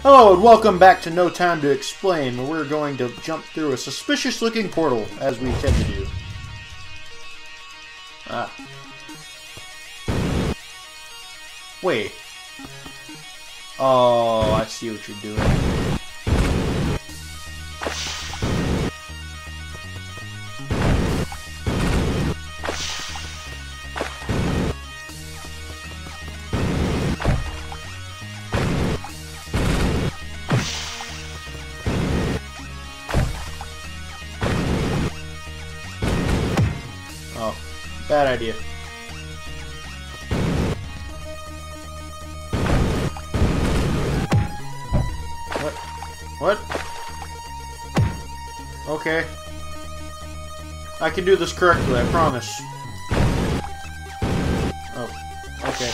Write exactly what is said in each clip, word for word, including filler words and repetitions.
Hello and welcome back to No Time to Explain, where we're going to jump through a suspicious-looking portal, as we tend to do. Ah. Wait. Oh, I see what you're doing. Oh, bad idea. What? What? Okay. I can do this correctly, I promise. Oh, okay.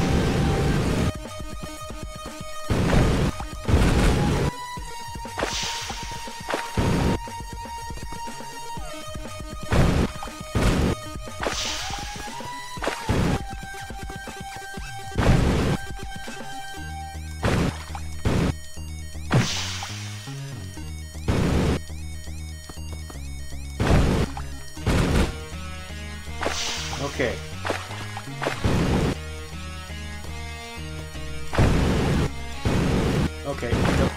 Okay. Okay. Yep.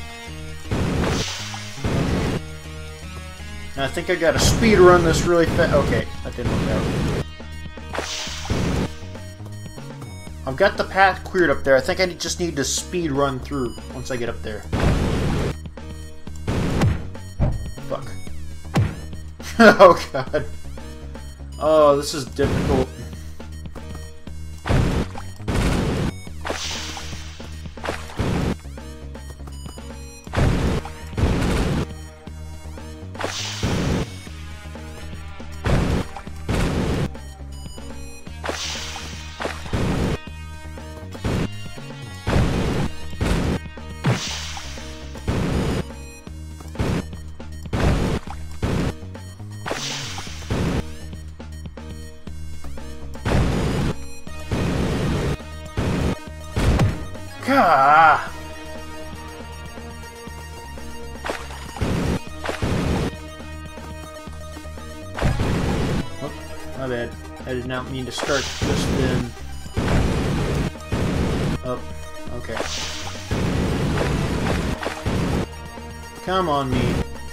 Okay. I think I gotta speed run this really fast. Okay, that didn't work out. I've got the path cleared up there. I think I just need to speed run through once I get up there. Fuck. Oh god. Oh, this is difficult. Gah! Oh, my bad. I did not mean to start just then. Oh, okay. Come on, me.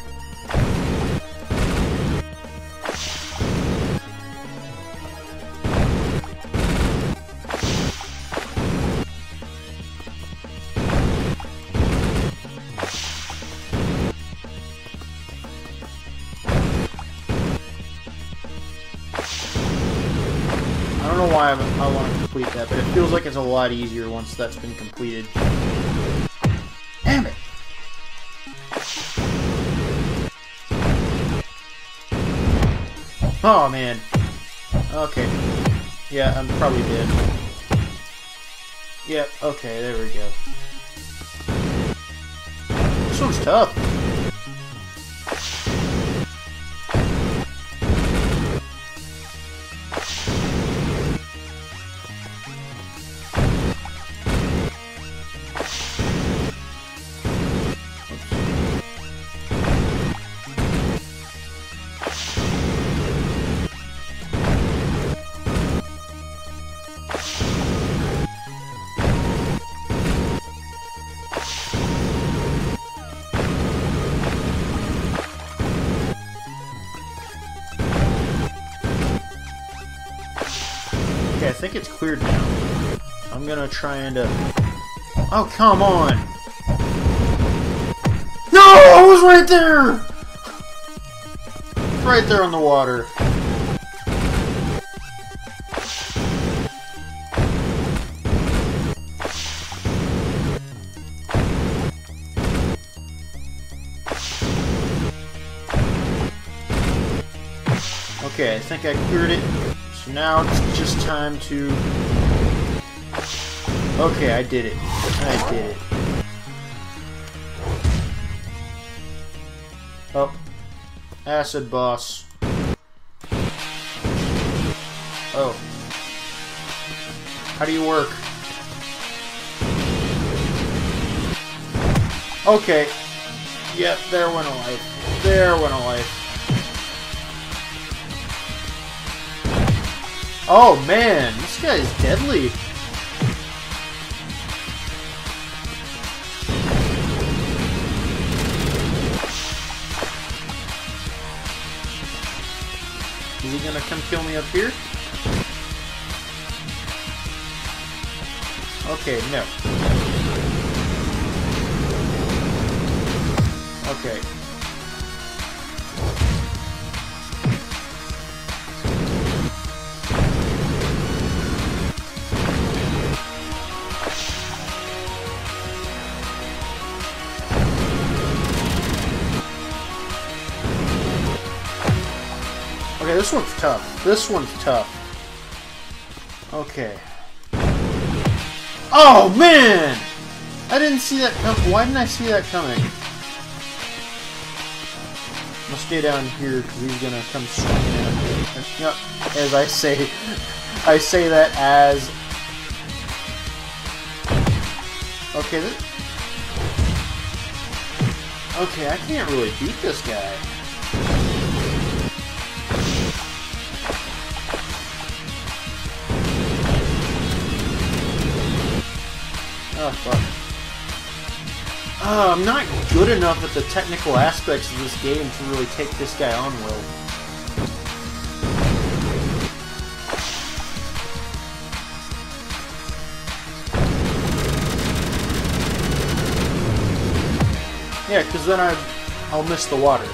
I don't know why I, I want to complete that, but it feels like it's a lot easier once that's been completed. Damn it! Oh, man. Okay. Yeah, I'm probably dead. Yep, yeah, okay, there we go. This one's tough. Okay, I think it's cleared now. I'm gonna try and uh... Oh, come on! No! I was right there! Right there on the water. Okay, I think I cleared it. So now it's just time to... Okay, I did it. I did it. Oh. Acid boss. Oh. How do you work? Okay. Yep, there went a life. There went a life. Oh man, this guy is deadly. Is he gonna come kill me up here? Okay, no. Okay. Okay, this one's tough. This one's tough. Okay. Oh, man! I didn't see that come- Why didn't I see that coming? I'm gonna stay down here because he's gonna come swinging at me. Yep. As I say, I say that as... Okay, this... Okay, I can't really beat this guy. Oh, fuck. Uh, I'm not good enough at the technical aspects of this game to really take this guy on well. Yeah, because then I, I'll miss the water.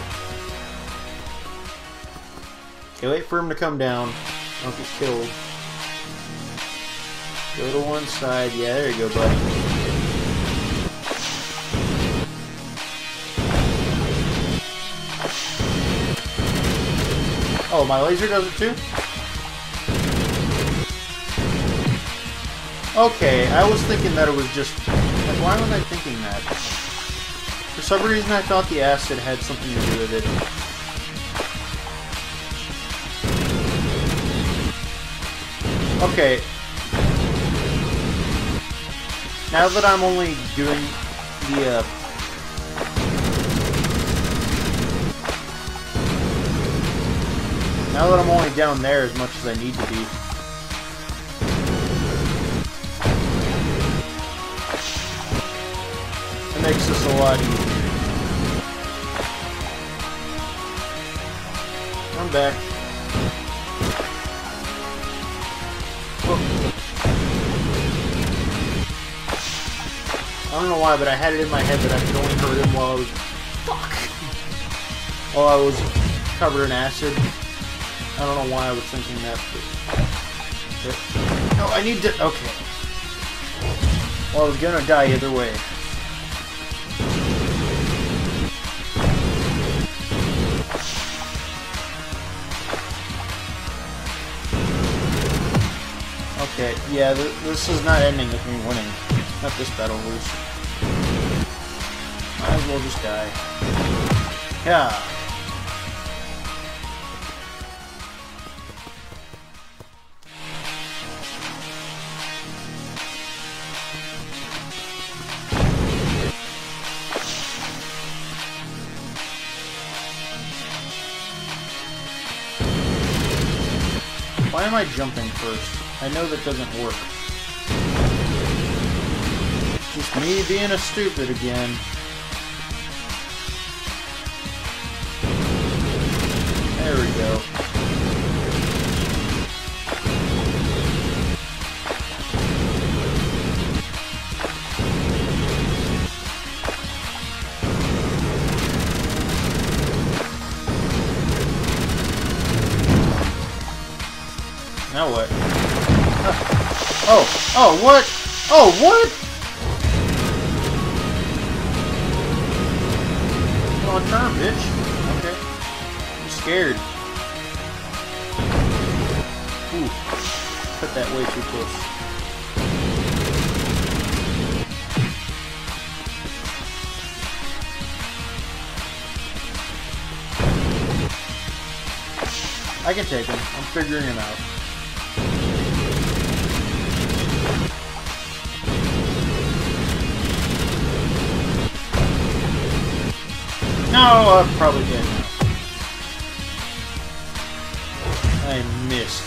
Okay, wait for him to come down. Don't get killed. Go to one side. Yeah, there you go, buddy. Oh, my laser does it too? Okay, I was thinking that it was just... Like, why was I thinking that? For some reason I thought the acid had something to do with it. Okay. Now that I'm only doing the, uh... Now that I'm only down there as much as I need to be. It makes this a lot easier. I'm back. Whoa. I don't know why, but I had it in my head that I could only hurt him while I was... Fuck! While I was covered in acid. I don't know why I was thinking that, but... No, I need to... Okay. Well, I was gonna die either way. Okay, yeah, th this is not ending with me winning. Not this battle, lose. Might as well just die. Yeah. Why am I jumping first? I know that doesn't work. Just me being a stupid again. There we go. Now what? Oh, oh, what? Oh, what? Come on, turn, bitch. Okay. I'm scared. Ooh. Put that way too close. I can take him. I'm figuring him out. No, I'm probably dead now. I missed.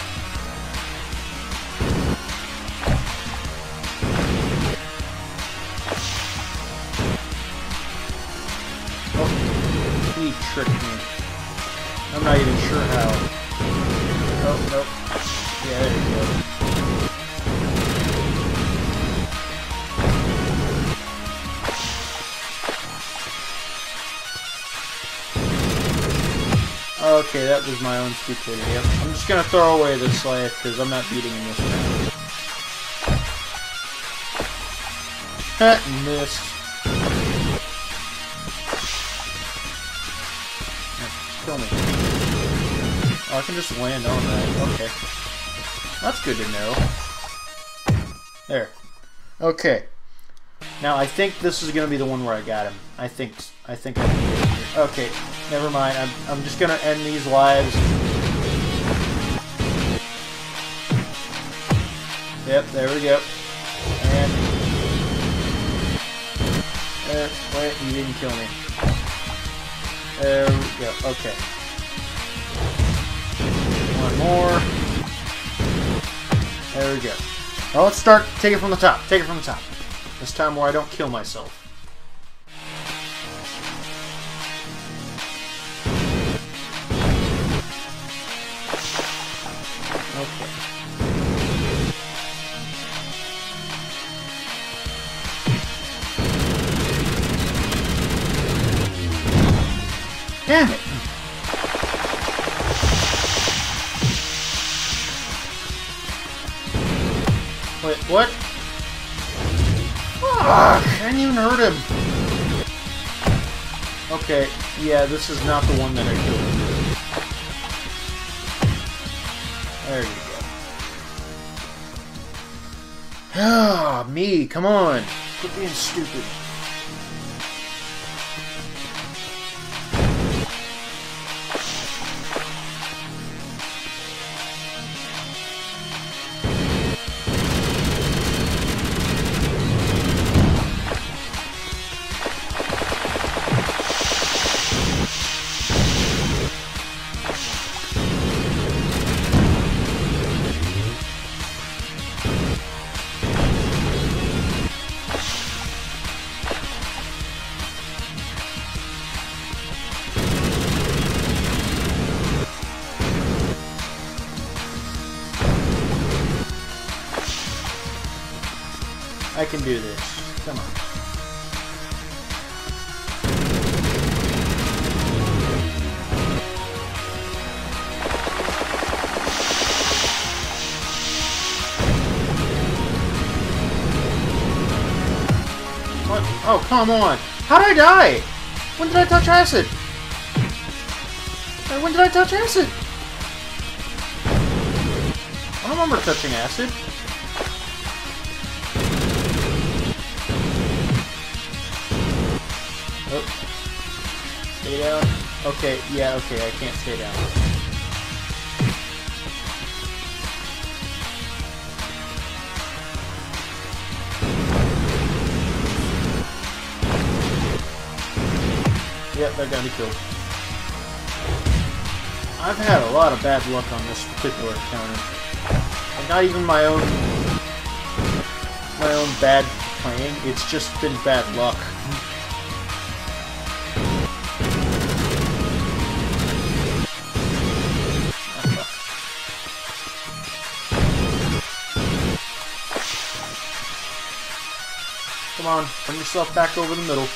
Oh, he tricked me. I'm not even sure how. Oh, nope. Yeah, there you go. Okay, that was my own stupidity. I'm just gonna throw away this life because I'm not beating in this round. Ha, missed. Kill me. Oh, I can just land on that. Okay. That's good to know. There. Okay. Now, I think this is gonna be the one where I got him. I think... I think I can get it here. Okay. Never mind. I'm, I'm just gonna end these lives. Yep, there we go. And... Uh, wait, you didn't kill me. There we go. Okay. One more. There we go. Now let's start. Take it from the top. Take it from the top. This time where I don't kill myself. Okay. Damn it! Wait, what? Ah, I didn't even hurt him. Okay, yeah, this is not the one that I killed. There you go. Ah, me, come on. Quit being stupid. I can do this. Come on. What? Oh, come on. How did I die? When did I touch acid? When did I touch acid? I don't remember touching acid. Oh. Stay down. Okay, yeah, okay, I can't stay down. Yep, they're gonna be killed. I've had a lot of bad luck on this particular encounter. And not even my own my own bad playing, it's just been bad luck. Come on, bring yourself back over the middle.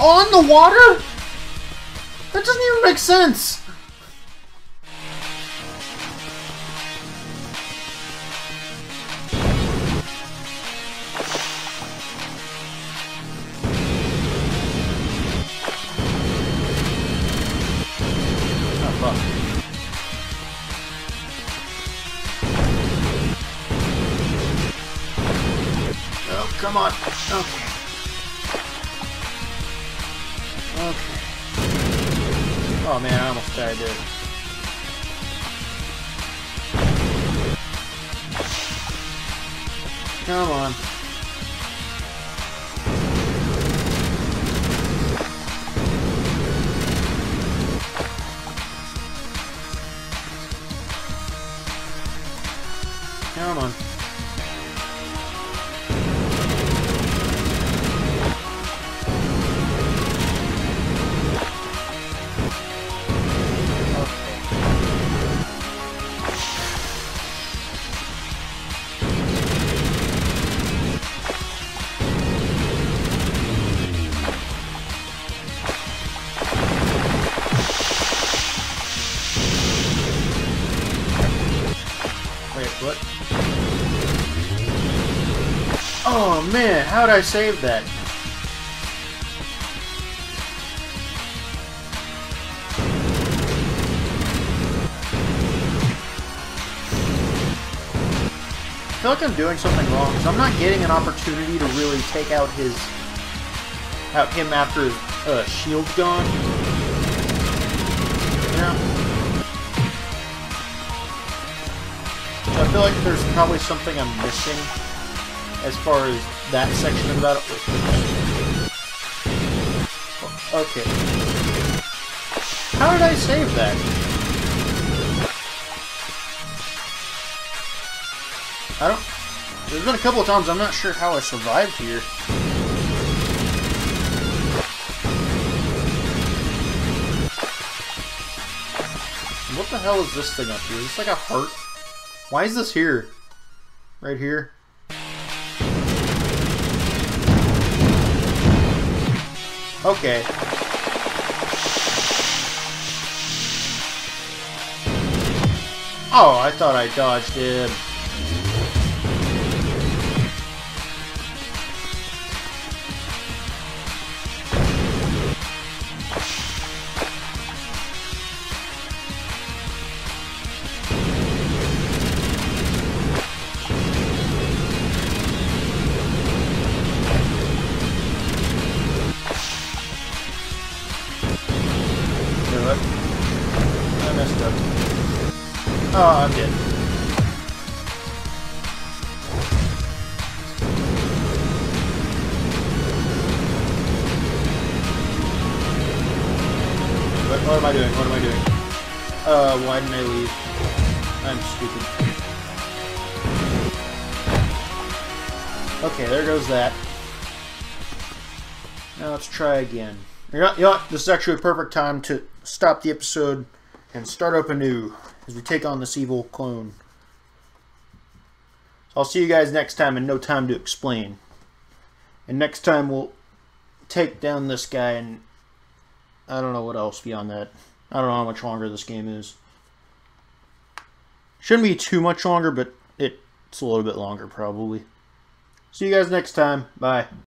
on the water? That doesn't even make sense. Oh, fuck. Oh, come on. Okay. Okay. Oh man, I almost died there. Come on. Come on. Wait, what? Oh man, how'd I save that? I feel like I'm doing something wrong because I'm not getting an opportunity to really take out his out him after his uh, shield's gone. Yeah. So I feel like there's probably something I'm missing as far as that section of the battle. Okay. How did I save that? I don't... There's been a couple of times I'm not sure how I survived here. What the hell is this thing up here? Is this like a heart? Why is this here? Right here? Okay. Oh, I thought I dodged it. I messed up. Oh, I'm dead. What, what am I doing? What am I doing? Uh, why didn't I leave? I'm stupid. Okay, there goes that. Now let's try again. You know, you know what? This is actually a perfect time to stop the episode and start up anew as we take on this evil clone. So I'll see you guys next time in No Time to Explain. And next time we'll take down this guy, and I don't know what else beyond that. I don't know how much longer this game is. Shouldn't be too much longer, but it's a little bit longer probably. See you guys next time. Bye.